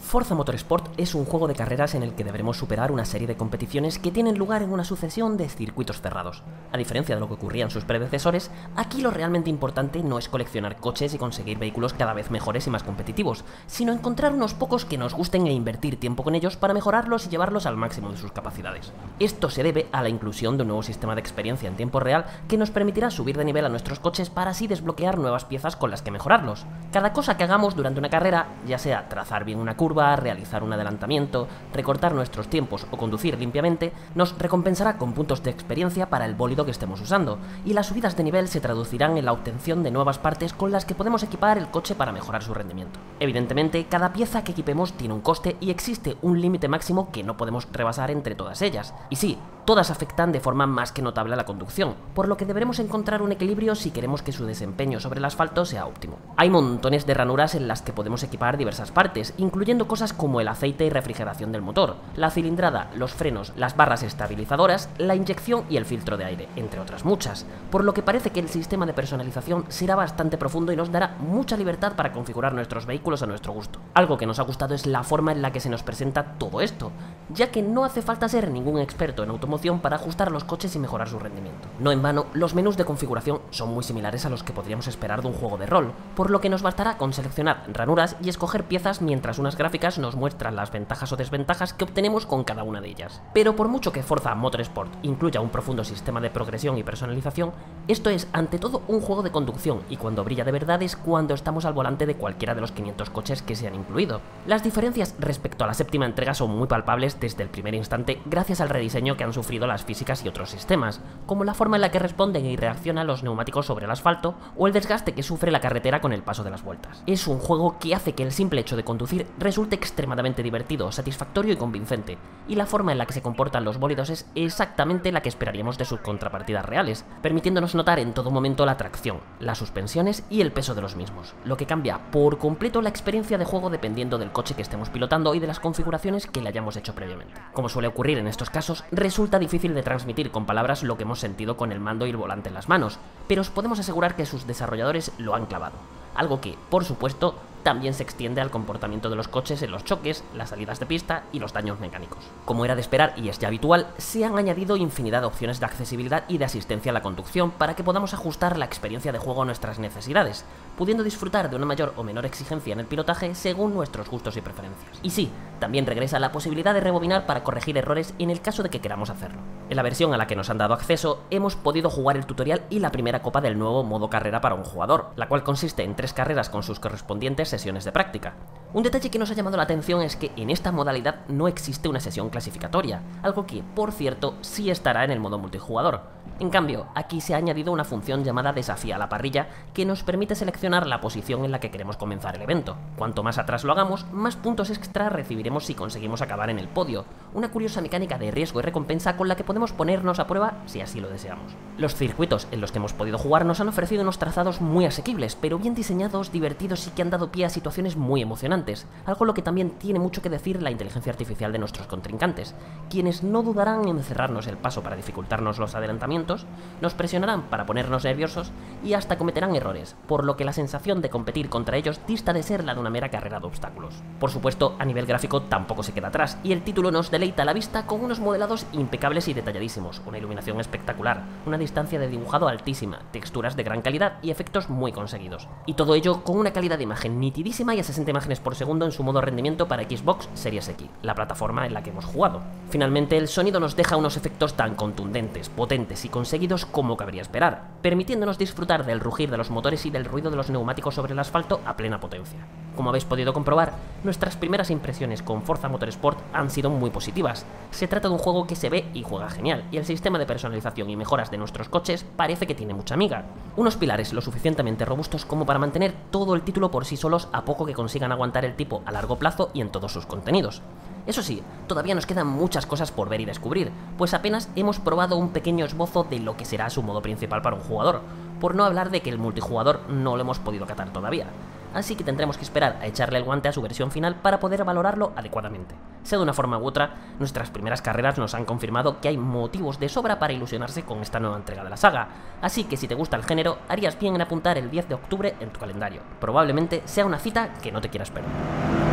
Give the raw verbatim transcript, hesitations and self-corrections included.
Forza Motorsport es un juego de carreras en el que deberemos superar una serie de competiciones que tienen lugar en una sucesión de circuitos cerrados. A diferencia de lo que ocurría en sus predecesores, aquí lo realmente importante no es coleccionar coches y conseguir vehículos cada vez mejores y más competitivos, sino encontrar unos pocos que nos gusten e invertir tiempo con ellos para mejorarlos y llevarlos al máximo de sus capacidades. Esto se debe a la inclusión de un nuevo sistema de experiencia en tiempo real que nos permitirá subir de nivel a nuestros coches para así desbloquear nuevas piezas con las que mejorarlos. Cada cosa que hagamos durante una carrera, ya sea trazar bien una curva, realizar un adelantamiento, recortar nuestros tiempos o conducir limpiamente, nos recompensará con puntos de experiencia para el bólido que estemos usando, y las subidas de nivel se traducirán en la obtención de nuevas partes con las que podemos equipar el coche para mejorar su rendimiento. Evidentemente, cada pieza que equipemos tiene un coste y existe un límite máximo que no podemos rebasar entre todas ellas. Y sí, todas afectan de forma más que notable a la conducción, por lo que deberemos encontrar un equilibrio si queremos que su desempeño sobre el asfalto sea óptimo. Hay montones de ranuras en las que podemos equipar diversas partes, incluyendo cosas como el aceite y refrigeración del motor, la cilindrada, los frenos, las barras estabilizadoras, la inyección y el filtro de aire, entre otras muchas, por lo que parece que el sistema de personalización será bastante profundo y nos dará mucha libertad para configurar nuestros vehículos a nuestro gusto. Algo que nos ha gustado es la forma en la que se nos presenta todo esto, ya que no hace falta ser ningún experto en automoción para ajustar los coches y mejorar su rendimiento. No en vano, los menús de configuración son muy similares a los que podríamos esperar de un juego de rol, por lo que nos bastará con seleccionar ranuras y escoger piezas mientras unas gráficas nos muestran las ventajas o desventajas que obtenemos con cada una de ellas. Pero por mucho que Forza Motorsport incluya un profundo sistema de progresión y personalización, esto es ante todo un juego de conducción, y cuando brilla de verdad es cuando estamos al volante de cualquiera de los quinientos coches que se han incluido. Las diferencias respecto a la séptima entrega son muy palpables desde el primer instante gracias al rediseño que han sufrido las físicas y otros sistemas, como la forma en la que responden y reaccionan los neumáticos sobre el asfalto o el desgaste que sufre la carretera con el paso de las vueltas. Es un juego que hace que el simple hecho de conducir resulte extremadamente divertido, satisfactorio y convincente, y la forma en la que se comportan los bólidos es exactamente la que esperaríamos de sus contrapartidas reales, permitiéndonos notar en todo momento la tracción, las suspensiones y el peso de los mismos, lo que cambia por completo la experiencia de juego dependiendo del coche que estemos pilotando y de las configuraciones que le hayamos hecho previamente. Como suele ocurrir en estos casos, resulta difícil de transmitir con palabras lo que hemos sentido con el mando y el volante en las manos, pero os podemos asegurar que sus desarrolladores lo han clavado, algo que, por supuesto, también se extiende al comportamiento de los coches en los choques, las salidas de pista y los daños mecánicos. Como era de esperar y es ya habitual, se han añadido infinidad de opciones de accesibilidad y de asistencia a la conducción para que podamos ajustar la experiencia de juego a nuestras necesidades, pudiendo disfrutar de una mayor o menor exigencia en el pilotaje según nuestros gustos y preferencias. Y sí, también regresa la posibilidad de rebobinar para corregir errores en el caso de que queramos hacerlo. En la versión a la que nos han dado acceso, hemos podido jugar el tutorial y la primera copa del nuevo modo carrera para un jugador, la cual consiste en tres carreras con sus correspondientes sesiones de práctica. Un detalle que nos ha llamado la atención es que en esta modalidad no existe una sesión clasificatoria, algo que, por cierto, sí estará en el modo multijugador. En cambio, aquí se ha añadido una función llamada Desafía a la parrilla que nos permite seleccionar la posición en la que queremos comenzar el evento. Cuanto más atrás lo hagamos, más puntos extra recibiremos si conseguimos acabar en el podio, una curiosa mecánica de riesgo y recompensa con la que podemos ponernos a prueba si así lo deseamos. Los circuitos en los que hemos podido jugar nos han ofrecido unos trazados muy asequibles, pero bien diseñados, divertidos y que han dado pie a situaciones muy emocionantes, algo lo que también tiene mucho que decir la inteligencia artificial de nuestros contrincantes, quienes no dudarán en cerrarnos el paso para dificultarnos los adelantamientos, nos presionarán para ponernos nerviosos y hasta cometerán errores, por lo que la sensación de competir contra ellos dista de ser la de una mera carrera de obstáculos. Por supuesto, a nivel gráfico tampoco se queda atrás, y el título nos deleita a la vista con unos modelados impecables y detalladísimos, una iluminación espectacular, una distancia de dibujado altísima, texturas de gran calidad y efectos muy conseguidos. Y todo ello con una calidad de imagen nitidísima y a sesenta imágenes por segundo en su modo rendimiento para Xbox Series X, la plataforma en la que hemos jugado. Finalmente, el sonido nos deja unos efectos tan contundentes, potentes y conseguidos como cabría esperar, permitiéndonos disfrutar del rugir de los motores y del ruido de los neumáticos sobre el asfalto a plena potencia. Como habéis podido comprobar, nuestras primeras impresiones con Forza Motorsport han sido muy positivas. Se trata de un juego que se ve y juega genial, y el sistema de personalización y mejoras de nuestros coches parece que tiene mucha miga. Unos pilares lo suficientemente robustos como para mantener todo el título por sí solos a poco que consigan aguantar el tipo a largo plazo y en todos sus contenidos. Eso sí, todavía nos quedan muchas cosas por ver y descubrir, pues apenas hemos probado un pequeño esbozo de lo que será su modo principal para un jugador, por no hablar de que el multijugador no lo hemos podido catar todavía. Así que tendremos que esperar a echarle el guante a su versión final para poder valorarlo adecuadamente. Sea de una forma u otra, nuestras primeras carreras nos han confirmado que hay motivos de sobra para ilusionarse con esta nueva entrega de la saga, así que si te gusta el género, harías bien en apuntar el diez de octubre en tu calendario. Probablemente sea una cita que no te quieras perder.